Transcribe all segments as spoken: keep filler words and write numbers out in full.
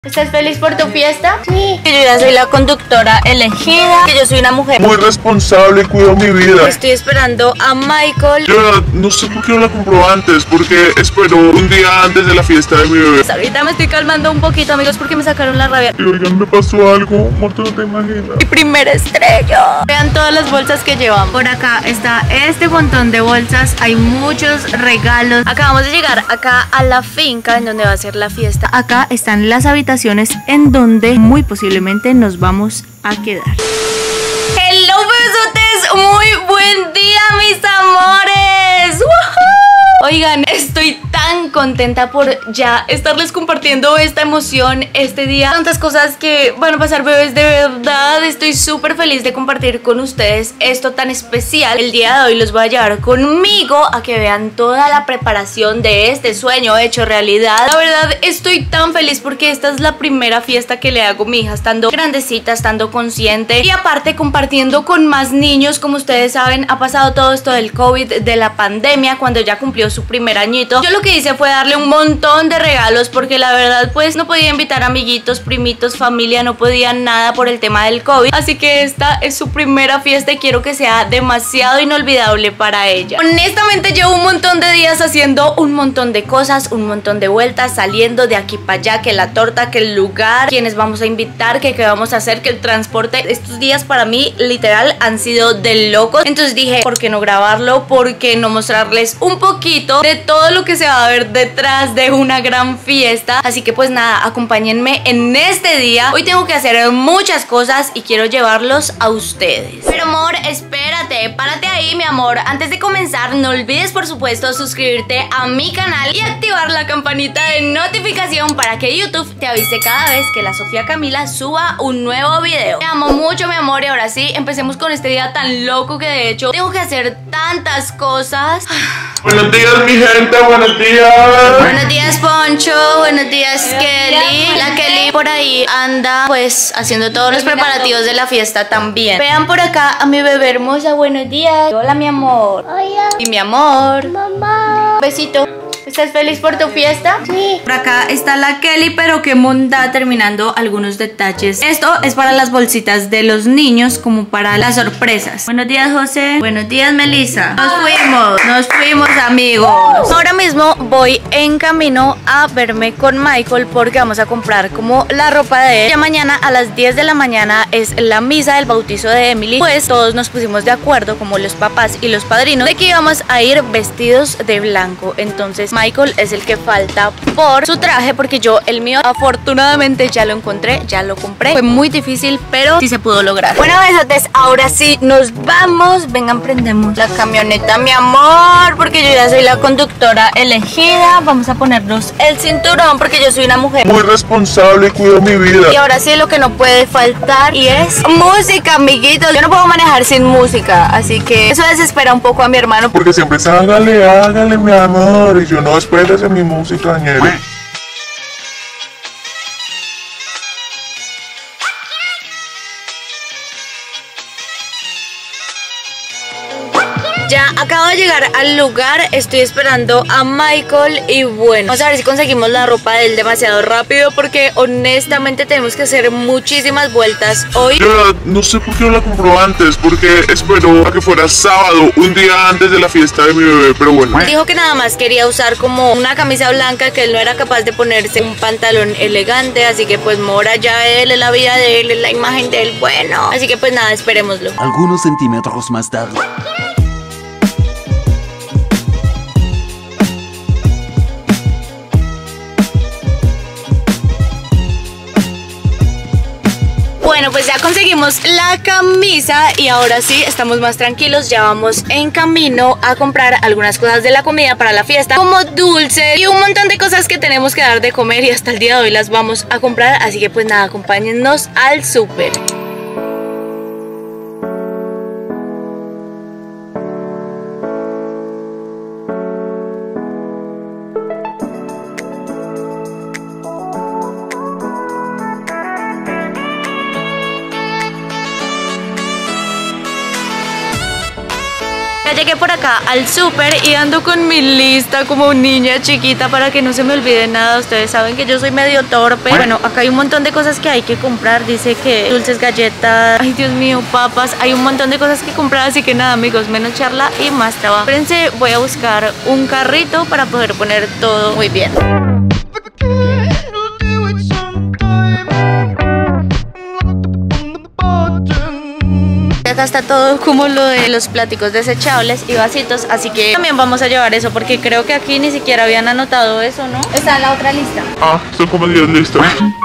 ¿Estás feliz por tu fiesta? Sí. Que yo ya soy la conductora elegida, que yo soy una mujer muy responsable y cuido mi vida. Estoy esperando a Michael. Yo no sé por qué no la compró antes, porque espero un día antes de la fiesta de mi bebé. Ahorita me estoy calmando un poquito, amigos, porque me sacaron la rabia. Y oigan, me pasó algo, amor, tú no te imaginas. Mi primera estrella. Vean todas las bolsas que llevamos. Por acá está este montón de bolsas. Hay muchos regalos. Acabamos de llegar acá a la finca en donde va a ser la fiesta. Acá están las habitaciones en donde muy posiblemente nos vamos a quedar. Hello, besotes. Muy buen día, mis amores. ¡Woohoo! Oigan, estoy tan contenta por ya estarles compartiendo esta emoción este día. Tantas cosas que van a pasar, bebés, de verdad. Estoy súper feliz de compartir con ustedes esto tan especial. El día de hoy los voy a llevar conmigo a que vean toda la preparación de este sueño hecho realidad. La verdad, estoy tan feliz porque esta es la primera fiesta que le hago a mi hija, estando grandecita, estando consciente y aparte compartiendo con más niños. Como ustedes saben, ha pasado todo esto del COVID, de la pandemia, cuando ya cumplió su primer añito. Yo lo que hice fue darle un montón de regalos porque la verdad pues no podía invitar amiguitos, primitos, familia, no podía nada por el tema del COVID, así que esta es su primera fiesta y quiero que sea demasiado inolvidable para ella. Honestamente llevo un montón de días haciendo un montón de cosas, un montón de vueltas, saliendo de aquí para allá, que la torta, que el lugar, quienes vamos a invitar, que qué vamos a hacer, que el transporte. Estos días para mí literal han sido de locos, entonces dije, ¿por qué no grabarlo? ¿Por qué no mostrarles un poquito de todo lo que se va a ver detrás de una gran fiesta? Así que pues nada, acompáñenme en este día. Hoy tengo que hacer muchas cosas y quiero llevarlos a ustedes. Pero amor, espérate, párate ahí, mi amor. Antes de comenzar, no olvides por supuesto suscribirte a mi canal y activar la campanita de notificación para que YouTube te avise cada vez que la Sofía Camila suba un nuevo video. Te amo mucho, mi amor, y ahora sí, empecemos con este día tan loco que de hecho tengo que hacer tantas cosas. Buenos días, mi gente, buenos días. Buenos días, Poncho. Buenos días, Kelly. La Kelly por ahí anda pues haciendo todos los preparativos de la fiesta también. Vean por acá a mi bebé hermosa. Buenos días. Hola, mi amor. Hola. Y mi amor. Mamá. Besito. ¿Estás feliz por tu fiesta? Sí. Por acá está la Kelly, pero que monda terminando algunos detalles. Esto es para las bolsitas de los niños, como para las sorpresas. Buenos días, José. Buenos días, Melissa. Nos fuimos, nos fuimos, amigos. Ahora mismo voy en camino a verme con Michael porque vamos a comprar como la ropa de él. Ya mañana a las diez de la mañana es la misa del bautizo de Emily. Pues todos nos pusimos de acuerdo, como los papás y los padrinos, de que íbamos a ir vestidos de blanco. Entonces Michael es el que falta por su traje, porque yo el mío afortunadamente ya lo encontré, ya lo compré. Fue muy difícil, pero sí se pudo lograr. Bueno, besotes, ahora sí nos vamos. Vengan, prendemos la camioneta, mi amor, porque yo ya soy la conductora elegida. Vamos a ponernos el cinturón porque yo soy una mujer muy responsable y cuido mi vida. y ahora sí lo que no puede faltar y es música, amiguitos. Yo no puedo manejar sin música, así que eso desespera un poco a mi hermano. Porque siempre es hágale, hágale, mi amor. Y yo no, espérese mi música, ñeri. Ya acabo de llegar al lugar, estoy esperando a Michael y bueno, vamos a ver si conseguimos la ropa de él demasiado rápido porque honestamente tenemos que hacer muchísimas vueltas hoy. Yo no sé por qué no la compró antes, porque espero a que fuera sábado, un día antes de la fiesta de mi bebé, pero bueno. Dijo que nada más quería usar como una camisa blanca, que él no era capaz de ponerse un pantalón elegante, así que pues Mora ya él, es la vida de él, es la imagen de él, bueno, así que pues nada, esperémoslo. Algunos centímetros más tarde. Bueno, pues ya conseguimos la camisa y ahora sí estamos más tranquilos. Ya vamos en camino a comprar algunas cosas de la comida para la fiesta, como dulces y un montón de cosas que tenemos que dar de comer, y hasta el día de hoy las vamos a comprar. Así que pues nada, acompáñennos al súper. llegué por acá al súper y ando con mi lista como niña chiquita para que no se me olvide nada. Ustedes saben que yo soy medio torpe. Bueno, acá hay un montón de cosas que hay que comprar. Dice que dulces, galletas, ay Dios mío, papas. Hay un montón de cosas que comprar, así que nada amigos, menos charla y más trabajo. Espérense, voy a buscar un carrito para poder poner todo muy bien. Acá está todo como lo de los pláticos desechables y vasitos, así que también vamos a llevar eso porque creo que aquí ni siquiera habían anotado eso, ¿no? Está en la otra lista. Ah, son como diez listas.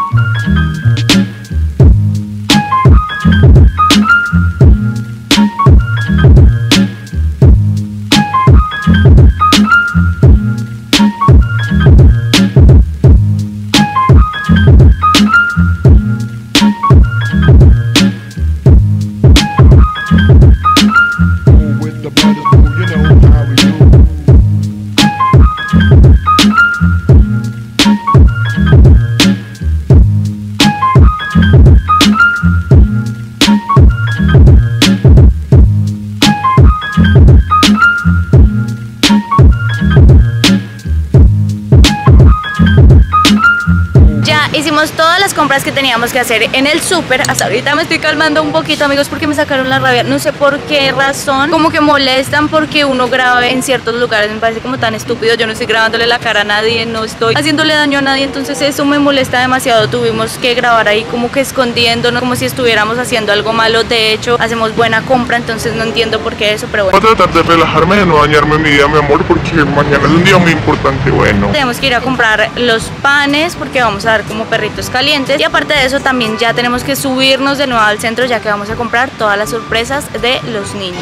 Hicimos todas las compras que teníamos que hacer en el súper. Hasta ahorita me estoy calmando un poquito amigos porque me sacaron la rabia. No sé por qué razón, como que molestan porque uno grabe en ciertos lugares. Me parece como tan estúpido. Yo no estoy grabándole la cara a nadie, no estoy haciéndole daño a nadie, entonces eso me molesta demasiado. Tuvimos que grabar ahí como que escondiéndonos, como si estuviéramos haciendo algo malo. De hecho, hacemos buena compra, entonces no entiendo por qué eso, pero bueno. Voy a tratar de relajarme, de no dañarme mi día, mi amor, porque mañana es un día muy importante. Bueno, tenemos que ir a comprar los panes porque vamos a dar como perritos calientes, y aparte de eso también ya tenemos que subirnos de nuevo al centro ya que vamos a comprar todas las sorpresas de los niños.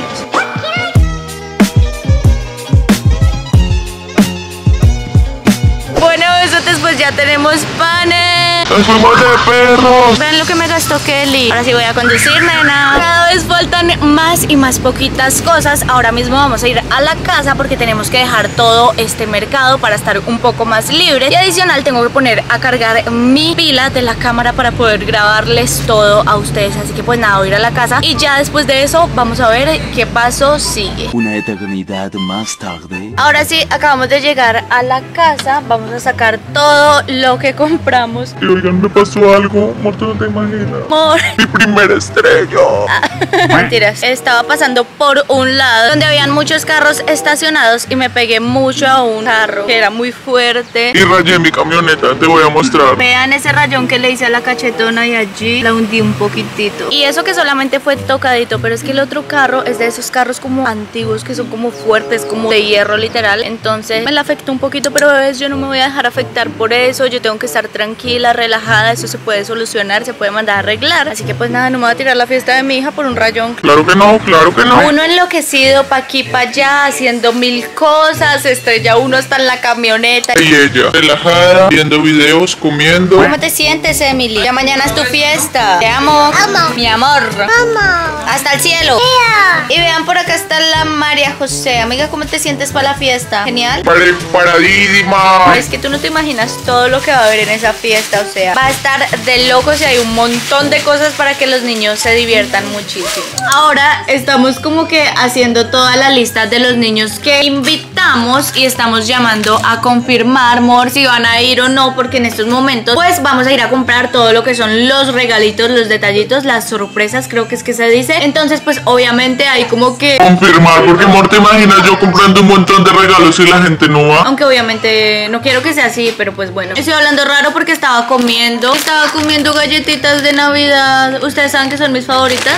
Bueno, eso después ya tenemos panes. ¡Es fuimos de perros! Vean lo que me gastó Kelly. Ahora sí voy a conducir, nena. Cada vez faltan más y más poquitas cosas. Ahora mismo vamos a ir a la casa porque tenemos que dejar todo este mercado para estar un poco más libres. Y adicional tengo que poner a cargar mi pila de la cámara para poder grabarles todo a ustedes. Así que pues nada, voy a ir a la casa y ya después de eso vamos a ver qué paso sigue. Una eternidad más tarde. Ahora sí, acabamos de llegar a la casa. Vamos a sacar todo lo que compramos. Y oigan, me pasó algo, amor, tú no te imaginas. Amor. Mi primera estrella. Mentiras. Estaba pasando por un lado donde habían muchos carros estacionados y me pegué mucho a un carro que era muy fuerte. Y rayé mi camioneta, te voy a mostrar. Vean ese rayón que le hice a la cachetona y allí la hundí un poquitito. Y eso que solamente fue tocadito, pero es que el otro carro es de esos carros como antiguos que son como fuertes, como de hierro literal. Entonces me la afectó un poquito, pero bebés, yo no me voy a dejar afectar por eso. Yo tengo que estar tranquila, relajada. Eso se puede solucionar, se puede mandar a arreglar. Así que pues nada, no me voy a tirar la fiesta de mi hija por un rayón. Claro que no, claro que no. Uno enloquecido pa' aquí, pa' allá, haciendo mil cosas. Estrella uno hasta en la camioneta. Y ella, relajada, viendo videos, comiendo. ¿Cómo te sientes, Emily? Ya mañana es tu fiesta. Te amo. Amo. Mi amor. Amo. Hasta el cielo. Yeah. Y vean, por acá está la María José. Amiga, ¿cómo te sientes para la fiesta? Genial. Preparadísima. Es que tú no te imaginas todo lo que va a haber en esa fiesta. O sea, va a estar de locos y hay un montón de cosas para que los niños se diviertan muchísimo. Ahora estamos como que haciendo toda la lista de los niños que invitamos y estamos llamando a confirmar, amor, si van a ir o no, porque en estos momentos pues vamos a ir a comprar todo lo que son los regalitos, los detallitos, las sorpresas, creo que es que se dice. Entonces pues obviamente hay como que confirmar, porque amor, te imaginas yo comprando un montón de regalos y la gente no va. Aunque obviamente no quiero que sea así, pero pues bueno. Estoy hablando raro porque estaba comiendo Estaba comiendo galletitas de Navidad. Ustedes saben que son mis favoritas.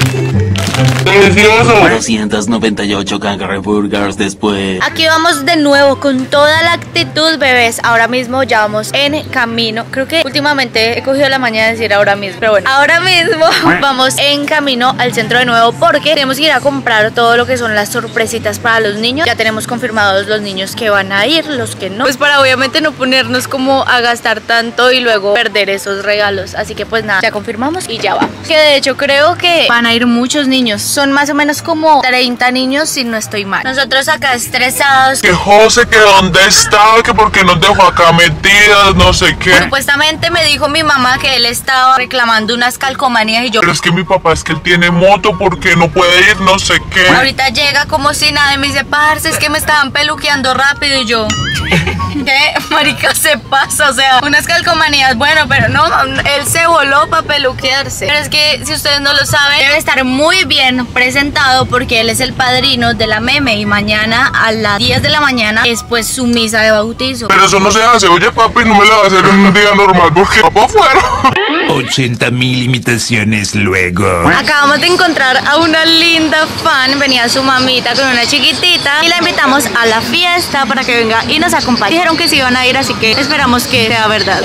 ¡Delicioso! doscientos noventa y ocho Kangaroo Burgers después. Aquí vamos de nuevo con toda la actitud, bebés. Ahora mismo ya vamos en camino. Creo que últimamente he cogido la mañana de decir ahora mismo, pero bueno, ahora mismo vamos en camino al centro de nuevo porque tenemos que ir a comprar todo lo que son las sorpresitas para los niños. Ya tenemos confirmados los niños que van a ir, los que no, pues para obviamente no ponernos como a gastar tanto y luego perder esos regalos. Así que pues nada, ya confirmamos y ya vamos. Que de hecho creo que van a ir muchos niños niños, son más o menos como treinta niños si no estoy mal. Nosotros acá estresados. Que José, que dónde estaba, que por qué nos dejó acá metidas, no sé qué. Supuestamente me dijo mi mamá que él estaba reclamando unas calcomanías y yo... Pero es que mi papá es que él tiene moto, porque no puede ir, no sé qué. Ahorita llega como si nada y me dice, parce, es que me estaban peluqueando rápido y yo... ¿Qué? Marica, se pasa, o sea, unas calcomanías, bueno, pero no, él se voló para peluquearse. Pero es que, si ustedes no lo saben, debe estar muy bien presentado porque él es el padrino de la meme y mañana a las diez de la mañana es pues su misa de bautizo. Pero eso no se hace, oye papi, no me la va a hacer en un día normal porque papá fuera. ochenta mil imitaciones luego. Acabamos de encontrar a una linda fan, venía su mamita con una chiquitita y la invitamos a la fiesta para que venga y nos acompañe. Dijeron que se iban a ir, así que esperamos que sea verdad.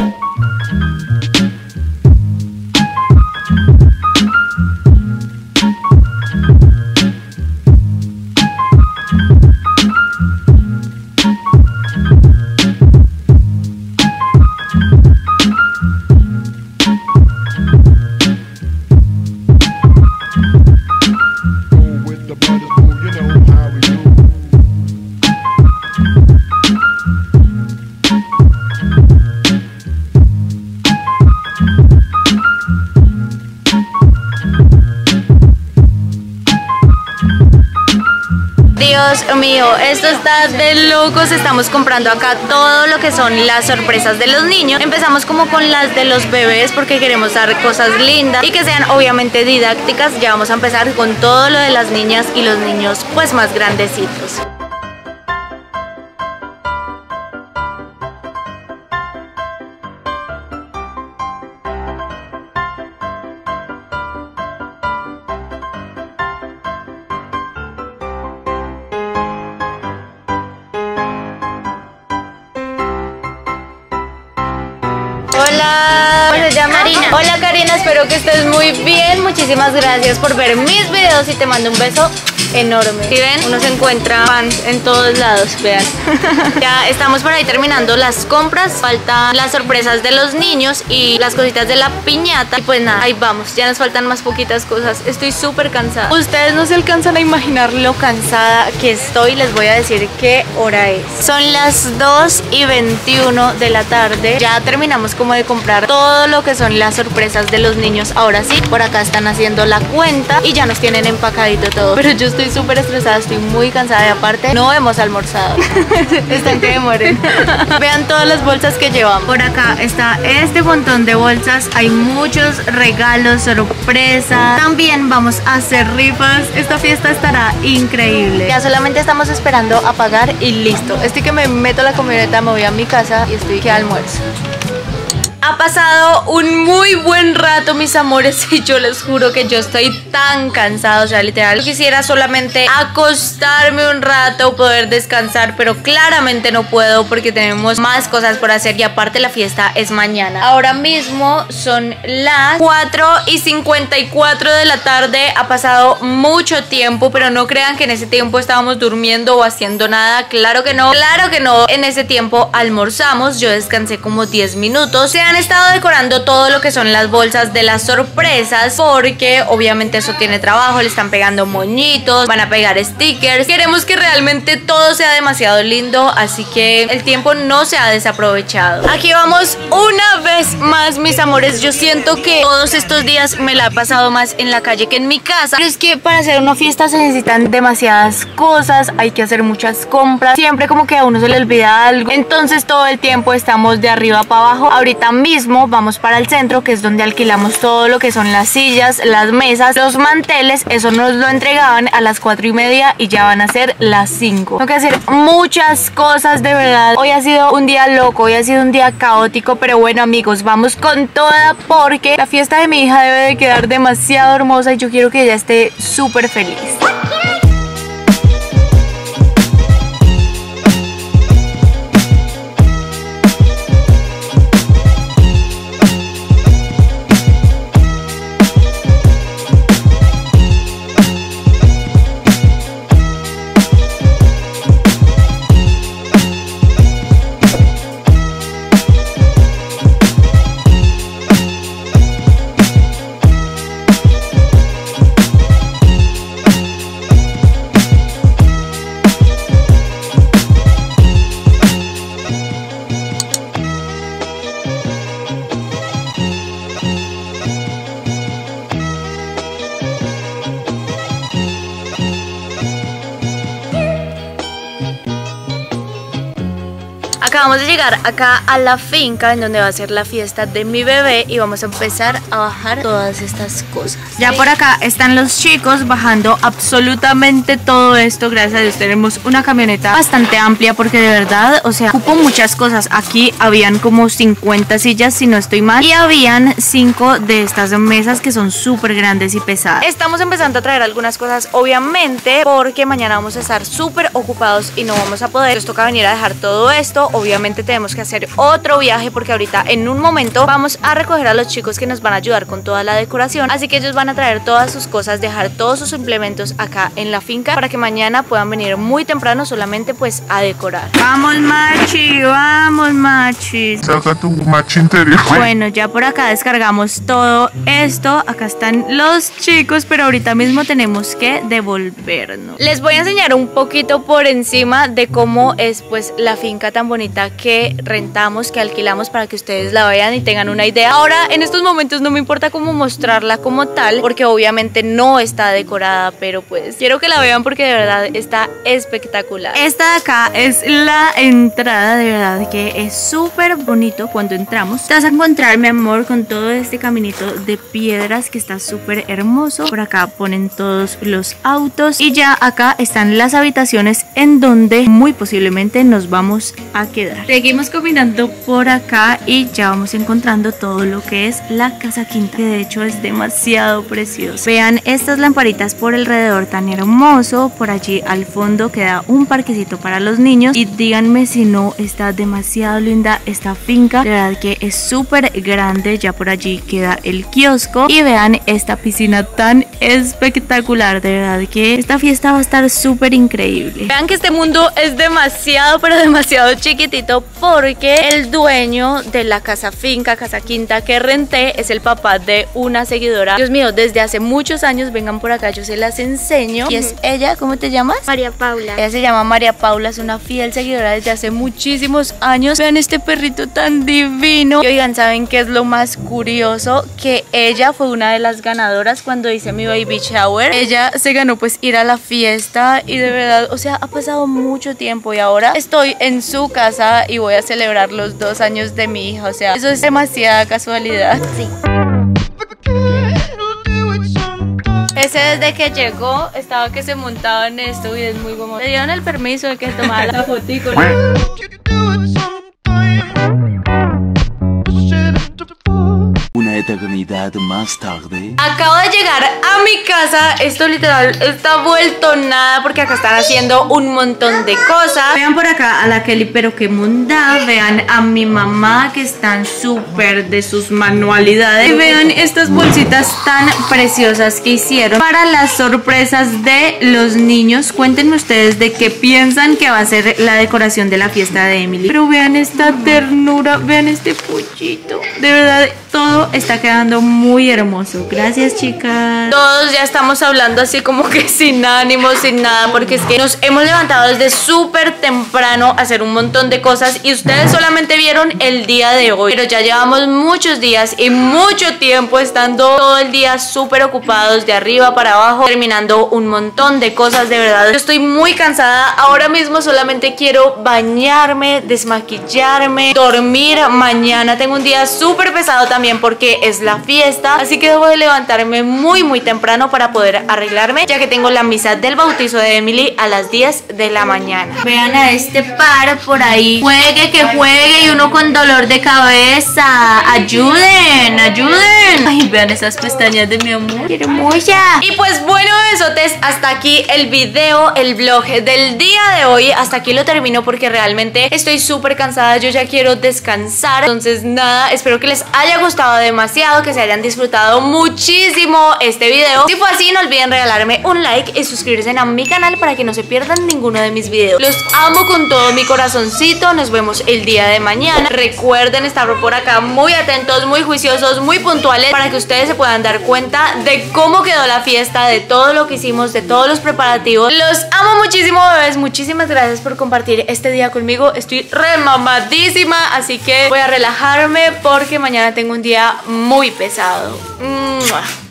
Dios mío, esto está de locos. Estamos comprando acá todo lo que son las sorpresas de los niños. Empezamos como con las de los bebés porque queremos dar cosas lindas y que sean obviamente didácticas. Ya vamos a empezar con todo lo de las niñas y los niños pues más grandecitos. Hola, ¿cómo se llama? Karina. Hola Karina, espero que estés muy bien. Muchísimas gracias por ver mis videos y te mando un beso enorme. Si ven, uno se encuentra fans en todos lados, vean. Ya estamos por ahí terminando las compras. Faltan las sorpresas de los niños y las cositas de la piñata. Y pues nada, ahí vamos, ya nos faltan más poquitas cosas. Estoy súper cansada. Ustedes no se alcanzan a imaginar lo cansada que estoy. Les voy a decir qué hora es. Son las dos y veintiuno de la tarde. Ya terminamos como de comprar todo lo que son las sorpresas de los niños. Ahora sí, por acá están haciendo la cuenta y ya nos tienen empacadito todo. Pero yo estoy súper estresada, estoy muy cansada y aparte no hemos almorzado. Están que demoren. Vean todas las bolsas que llevamos. Por acá está este montón de bolsas. Hay muchos regalos, sorpresas. También vamos a hacer rifas. Esta fiesta estará increíble. Ya solamente estamos esperando a pagar y listo. Estoy que me meto a la camioneta, me voy a mi casa y estoy que almuerzo. Ha pasado un muy buen rato, mis amores, y yo les juro que yo estoy tan cansada, o sea, literal, yo quisiera solamente acostarme un rato, poder descansar, pero claramente no puedo porque tenemos más cosas por hacer y aparte la fiesta es mañana. Ahora mismo son las cuatro y cincuenta y cuatro de la tarde, ha pasado mucho tiempo, pero no crean que en ese tiempo estábamos durmiendo o haciendo nada, claro que no, claro que no, en ese tiempo almorzamos, yo descansé como diez minutos, se han estado decorando todo lo que son las bolsas de las sorpresas porque obviamente eso tiene trabajo, le están pegando moñitos, van a pegar stickers, queremos que realmente todo sea demasiado lindo, así que el tiempo no se ha desaprovechado. Aquí vamos una vez más, mis amores, yo siento que todos estos días me la he pasado más en la calle que en mi casa, pero es que para hacer una fiesta se necesitan demasiadas cosas, hay que hacer muchas compras, siempre como que a uno se le olvida algo, entonces todo el tiempo estamos de arriba para abajo. Ahorita mismo vamos para el centro, que es donde alquilamos todo lo que son las sillas, las mesas, los manteles. Eso nos lo entregaban a las cuatro y media y ya van a ser las cinco. Tengo que hacer muchas cosas, de verdad. Hoy ha sido un día loco, hoy ha sido un día caótico, pero bueno, amigos, vamos con toda porque la fiesta de mi hija debe de quedar demasiado hermosa y yo quiero que ella esté súper feliz. Acabamos de llegar acá a la finca en donde va a ser la fiesta de mi bebé y vamos a empezar a bajar todas estas cosas. Ya por acá están los chicos bajando absolutamente todo esto. Gracias a Dios tenemos una camioneta bastante amplia porque de verdad, o sea, ocupo muchas cosas. Aquí habían como cincuenta sillas si no estoy mal y habían cinco de estas mesas que son súper grandes y pesadas. Estamos empezando a traer algunas cosas obviamente porque mañana vamos a estar súper ocupados y no vamos a poder. Nos toca venir a dejar todo esto. Obviamente tenemos que hacer otro viaje porque ahorita en un momento vamos a recoger a los chicos que nos van a ayudar con toda la decoración, así que ellos van a traer todas sus cosas, dejar todos sus implementos acá en la finca para que mañana puedan venir muy temprano solamente pues a decorar. Vamos machi, vamos machi. Saca tu machi interior. Bueno, ya por acá descargamos todo esto. Acá están los chicos, pero ahorita mismo tenemos que devolvernos. Les voy a enseñar un poquito por encima de cómo es pues la finca tan bonita que rentamos, que alquilamos, para que ustedes la vean y tengan una idea. Ahora en estos momentos no me importa cómo mostrarla como tal porque obviamente no está decorada, pero pues quiero que la vean porque de verdad está espectacular. Esta de acá es la entrada, de verdad que es súper bonito. Cuando entramos te vas a encontrar, mi amor, con todo este caminito de piedras que está súper hermoso. Por acá ponen todos los autos y ya acá están las habitaciones en donde muy posiblemente nos vamos a quedar. Seguimos caminando por acá y ya vamos encontrando todo lo que es la casa quinta, que de hecho es demasiado precioso. Vean estas lamparitas por alrededor tan hermoso. Por allí al fondo queda un parquecito para los niños y díganme si no está demasiado linda esta finca. De verdad que es súper grande. Ya por allí queda el kiosco y vean esta piscina tan espectacular. De verdad que esta fiesta va a estar súper increíble. Vean que este mundo es demasiado pero demasiado chiquitito porque el dueño de la casa finca, casa quinta que renté es el papá de una seguidora. Dios mío, desde hace muchos años. Vengan por acá, yo se las enseño. Y es ella, ¿cómo te llamas? María Paula. Ella se llama María Paula, es una fiel seguidora desde hace muchísimos años. Vean este perrito tan divino. Y oigan, ¿saben qué es lo más curioso? Que ella fue una de las ganadoras cuando hice mi baby shower. Ella se ganó pues ir a la fiesta y de verdad, o sea, ha pasado mucho tiempo y ahora estoy en su casa y voy a celebrar los dos años de mi hija. O sea, eso es demasiada casualidad. Sí. Ese desde que llegó estaba que se montaba en esto y es muy como... Le dieron el permiso de que tomara la fotico, ¿no? Una eternidad más tarde. Acabo de llegar a mi casa. Esto literal está vuelto nada porque acá están haciendo un montón de cosas. Vean por acá a la Kelly, pero qué mundada. Vean a mi mamá que están súper de sus manualidades. Y vean estas bolsitas tan preciosas que hicieron para las sorpresas de los niños. Cuéntenme ustedes de qué piensan que va a ser la decoración de la fiesta de Emily. Pero vean esta ternura, vean este pollito. De verdad, todo está quedando muy hermoso. Gracias, chicas. Todos ya estamos hablando así como que sin ánimo, sin nada, porque es que nos hemos levantado desde súper temprano a hacer un montón de cosas y ustedes solamente vieron el día de hoy, pero ya llevamos muchos días y mucho tiempo estando todo el día súper ocupados de arriba para abajo, terminando un montón de cosas. De verdad, yo estoy muy cansada. Ahora mismo solamente quiero bañarme, desmaquillarme, dormir. Mañana tengo un día súper pesado también porque es la fiesta, así que debo de levantarme muy muy temprano para poder arreglarme, ya que tengo la misa del bautizo de Emily a las diez de la mañana. Vean a este par por ahí, juegue que juegue y uno con dolor de cabeza. Ayuden, ayuden. Ay, vean esas pestañas de mi amor, qué hermosa. Y pues bueno, besotes, hasta aquí el video, el vlog del día de hoy. Hasta aquí lo termino porque realmente estoy súper cansada, yo ya quiero descansar. Entonces nada, espero que les haya gustado demasiado, que se hayan disfrutado muchísimo este video. Si fue así, no olviden regalarme un like y suscribirse a mi canal para que no se pierdan ninguno de mis videos. Los amo con todo mi corazoncito. Nos vemos el día de mañana. Recuerden estar por acá muy atentos, muy juiciosos, muy puntuales, para que ustedes se puedan dar cuenta de cómo quedó la fiesta, de todo lo que hicimos, de todos los preparativos. Los amo muchísimo, bebés. Muchísimas gracias por compartir este día conmigo. Estoy remamadísima, así que voy a relajarme porque mañana tengo un día muy pesado. ¡Mua!